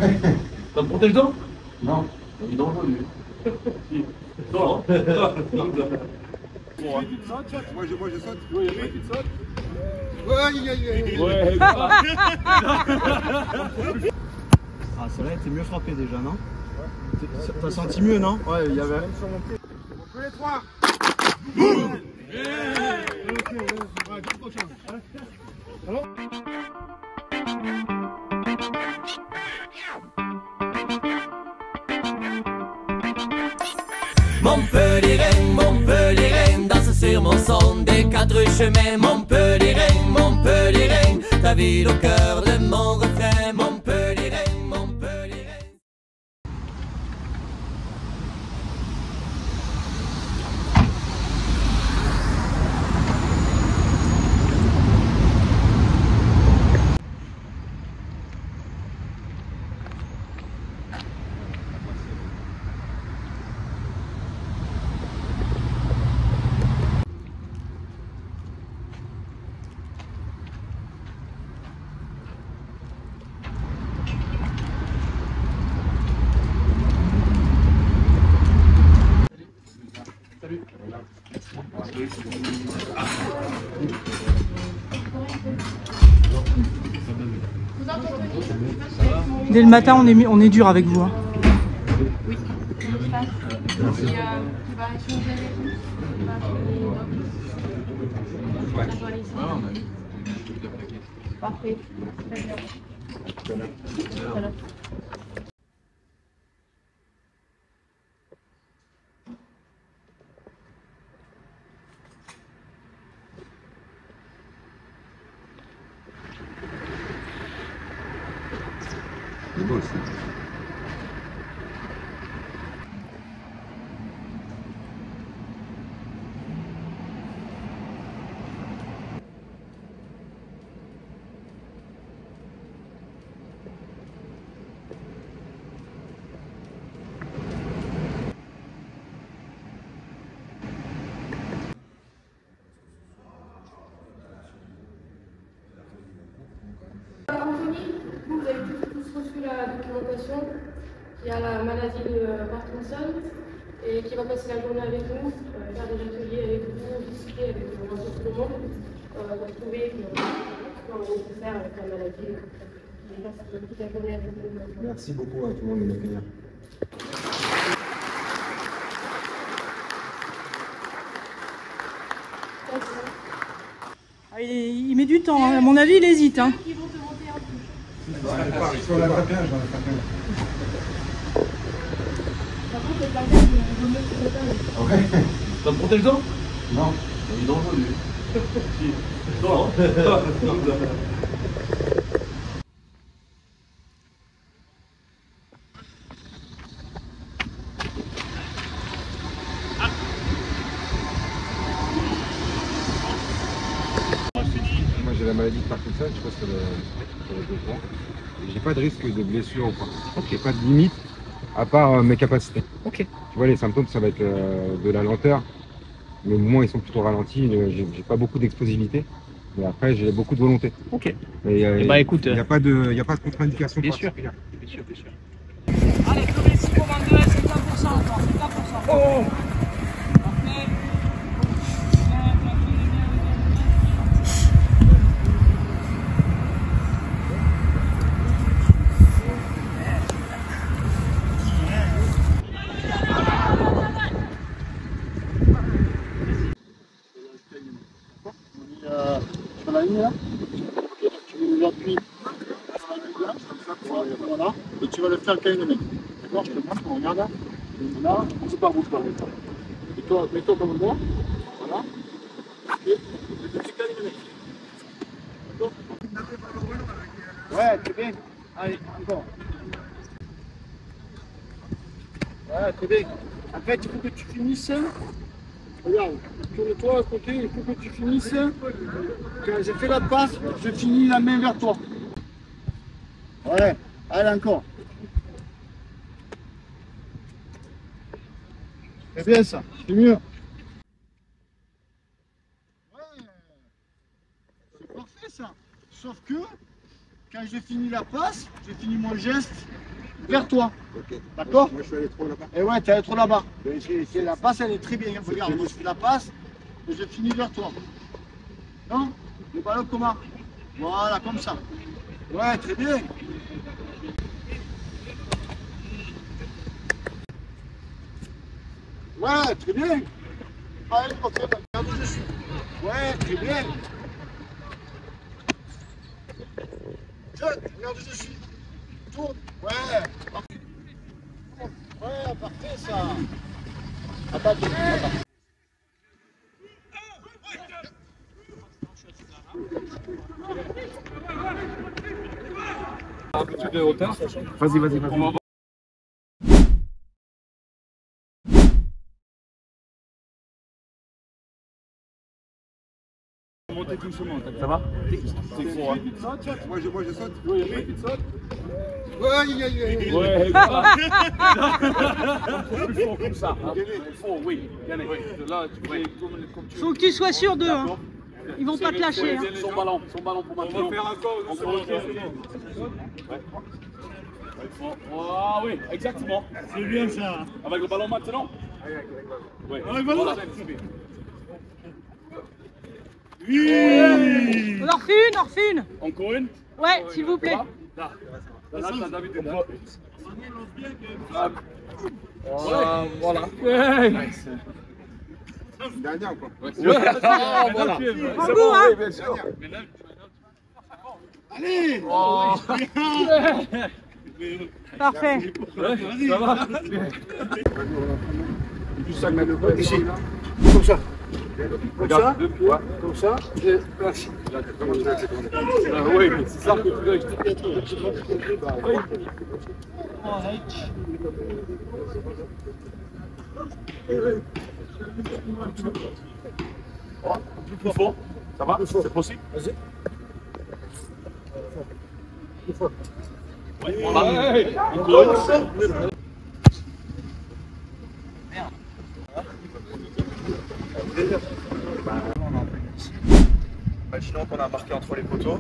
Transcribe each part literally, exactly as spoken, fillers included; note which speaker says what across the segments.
Speaker 1: Ça me protège donc?
Speaker 2: Non.
Speaker 1: Il est dangereux, lui. Non, non.
Speaker 2: Moi je, moi je saute. Oui, oui, tu sautes. Ouais, aïe, aïe, aïe.
Speaker 1: Ouais.
Speaker 3: Ah, celle-là était mieux frappée déjà, non? Ouais. T'as senti mieux, non? Ouais, il y avait.
Speaker 2: Même sur mon pied. On peut les trois. Alors
Speaker 4: Montpellier, Montpellier, danse sur mon son des quatre chemins. Montpellier, Montpellier, ta ville au cœur de mon refrain. Montpellier, Montpellier.
Speaker 5: Dès le matin, on est, mis, on est dur avec vous. Hein.
Speaker 6: Oui. Merci. Et, euh, tu vas échanger avec nous. Parfait. Très bien.
Speaker 2: C'est beau ça.
Speaker 6: Anthony, vous, vous avez tous reçu la documentation qui a la maladie de Parkinson et qui va passer la journée avec nous, euh, faire des ateliers avec vous, discuter avec vous, tout le monde, euh, pour trouver ce qu'on est nécessaire avec la maladie. Et là, ça fait toute la journée avec nous.
Speaker 2: Merci beaucoup à tout le monde de m'accueillir.
Speaker 5: Ah, il, est, il met du temps, hein. À mon avis, il hésite. Hein.
Speaker 6: Qui vont te monter un peu.
Speaker 2: Si on l'a pas bien, j'en ai pas bien.
Speaker 6: Par contre, le bagage, il vaut mieux que le bagage.
Speaker 2: Ouais.
Speaker 1: Ça me protège donc?
Speaker 2: Non.
Speaker 1: Il est dangereux, lui. Non, non.
Speaker 2: Moi j'ai la maladie de Parkinson, je pense que le, sur le deux points. J'ai pas de risque de blessure ou quoi. J'ai pas de limite à part euh, mes capacités.
Speaker 3: Ok.
Speaker 2: Tu vois, les symptômes, ça va être euh, de la lenteur. Les mouvements, ils sont plutôt ralentis. J'ai j'ai pas beaucoup d'explosivité. Mais après, j'ai beaucoup de volonté.
Speaker 3: Ok.
Speaker 2: Et, euh,
Speaker 3: Eh bah, écoute,
Speaker 2: il n'y a pas de, il y a pas de contre-indication.
Speaker 3: Bien sûr.
Speaker 2: particulière.
Speaker 3: Bien sûr, bien sûr.
Speaker 5: Allez, premier six pour vingt-deux, c'est vingt pour cent encore, c'est vingt pour cent. Oh. Parfait.
Speaker 7: Sur la ligne là, tu nous appuies sur la ligne là, voilà, et tu vas le faire quand même. D'accord, je te montre, on regarde là, là, on ne sait pas bouger pas. Et toi, mets-toi comme moi, voilà, et tu fais quand même. D'accord. Ouais, très bien. Allez, encore. Ouais, très bien. En fait, il faut que tu finisses. Regarde, tourne-toi à côté, il faut que tu finisses. Quand j'ai fait la passe, je finis la main vers toi. Ouais, allez encore. C'est bien ça, c'est mieux. Ouais, c'est parfait ça. Sauf que quand j'ai fini la passe, j'ai fini mon geste vers toi.
Speaker 2: Ok.
Speaker 7: D'accord?
Speaker 2: Moi, je suis allé trop là-bas.
Speaker 7: Et ouais, t'es allé trop là-bas. C'est la passe, elle est très bien. Regarde, moi je fais la passe et je finis vers toi. Non? Le ballon comment? Voilà, comme ça. Ouais, très bien. Ouais, très bien. Allez, ok, regarde où je suis. Ouais, très bien. Je, regarde où je suis. Tourne. Ouais. Parfait. Ouais, parfait ça. Attends, attends.
Speaker 1: Un petit peu de hauteur.
Speaker 2: Vas-y, vas-y, vas-y.
Speaker 1: Montez doucement, ça va? C'est fort, hein?
Speaker 2: Moi, je, moi, je saute.
Speaker 1: Oui, il y a qui saute.
Speaker 2: Ouais, aïe, aïe, aïe.
Speaker 1: Ouais, ça va. Plus fort comme ça. Hein. Plus fort, oui. Yannick, là, tu fais comme, comme tu veux.
Speaker 5: Faut que tu sois sûr d'eux, hein. Ils vont pas te lâcher. Hein.
Speaker 1: Son ballon, son ballon pour maintenant. On va faire encore. Encore une fois. Ah oui, exactement.
Speaker 7: C'est bien ça.
Speaker 1: Avec le ballon maintenant. Oui.
Speaker 7: Avec le ballon.
Speaker 5: Oui. On en refait une, on en refait une.
Speaker 1: Encore une.
Speaker 5: Ouais, s'il vous plaît.
Speaker 1: Là, là, t'as David.
Speaker 2: Voilà.
Speaker 1: Voilà.
Speaker 2: Gagnant, quoi.
Speaker 1: Ah, voilà.
Speaker 5: Prends goût, hein.
Speaker 2: Bien sûr.
Speaker 7: Allez.
Speaker 1: Oh.
Speaker 5: Parfait.
Speaker 1: Ça va?
Speaker 2: Juste ça, mettre le bras
Speaker 7: Ici.
Speaker 2: ici.
Speaker 7: Comme ça. Comme ça.
Speaker 2: Ouais.
Speaker 7: Comme ça. Et merci.
Speaker 1: Ah oui, mais c'est ça que tu veux expliquer. Plus fort. Ça va? C'est possible?
Speaker 7: Vas-y.
Speaker 1: Ouais, voilà. Ouais. Encore une.
Speaker 3: Imaginons qu'on a marqué entre les poteaux.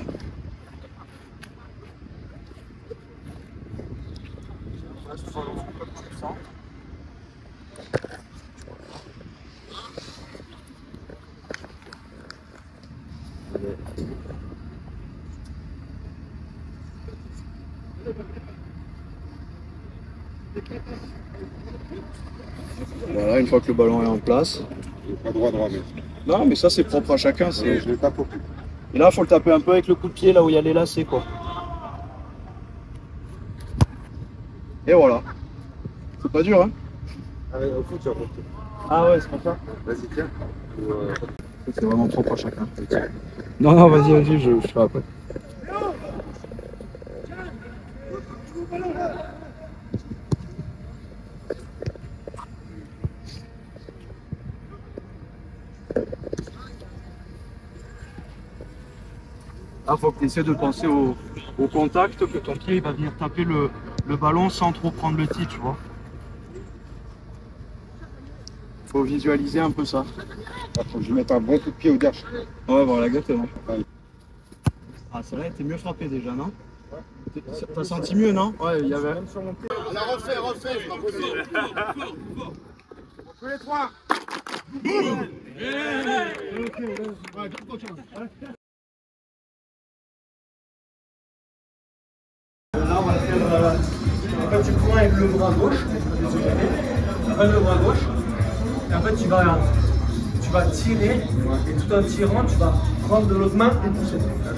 Speaker 3: Voilà, une fois que le ballon est en place.
Speaker 2: Pas droit, droit, mais.
Speaker 3: Non, mais ça c'est propre à chacun.
Speaker 2: Je le tape au cul.
Speaker 3: Et là, il faut le taper un peu avec le coup de pied là où il y a les lacets, quoi. Et voilà. C'est pas dur, hein?
Speaker 2: Allez, au foot, tu vas porter.
Speaker 3: Ah ouais, c'est comme ça.
Speaker 2: Vas-y, tiens. Ou, euh,
Speaker 3: C'est vraiment propre à chacun.
Speaker 8: Non, non, vas-y, vas-y, je, je ferai après.
Speaker 3: Là, faut que tu essaies de penser au, au contact, que ton pied il va venir taper le, le ballon sans trop prendre le tee, tu vois. Faut visualiser un peu ça.
Speaker 2: ah, faut que je mette un bon coup de pied au derche.
Speaker 3: Ouais, voilà, exactement. Ah, celle-là était mieux frappée déjà, non? T'as senti mieux, non? Ouais, il y avait.
Speaker 7: Alors refais, refais, c'est pas possible.
Speaker 2: Tous les trois.
Speaker 7: Ouais, garde confiance.
Speaker 3: Là, on va faire. Euh, en fait, tu prends avec le bras gauche, tu prends le bras gauche, et en fait, tu vas, tu vas tirer, et tout en tirant, tu vas prendre de l'autre main et pousser.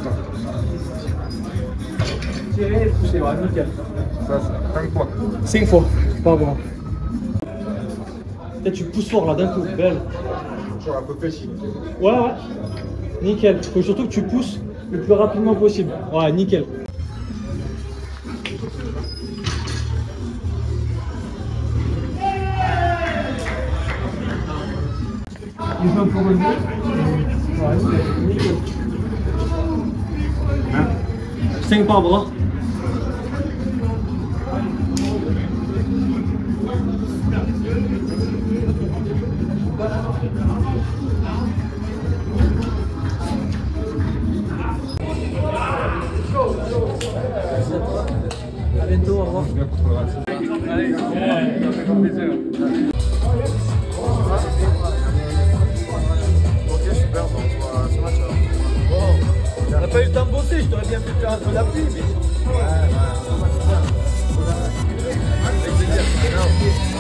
Speaker 3: Tirer et pousser, ouais, nickel.
Speaker 2: Ça, c'est cinq fois.
Speaker 3: Cinq fois, pas bon. Peut-être tu pousses fort là d'un coup, belle.
Speaker 2: Genre un peu précis.
Speaker 3: Ouais, ouais, nickel. Faut surtout que tu pousses le plus rapidement possible. Ouais, nickel. Il veut un peu relever. Ouais, c'est nickel. cinq par bras. Go, go. Allez, ça fait grand plaisir.
Speaker 9: Ok, super, bon, on se voit ce match alors. Bon, t'as pas eu le temps de bosser, je t'aurais bien fait faire un peu d'appui, mais. Ouais, ouais, ça va, c'est bien. Avec plaisir.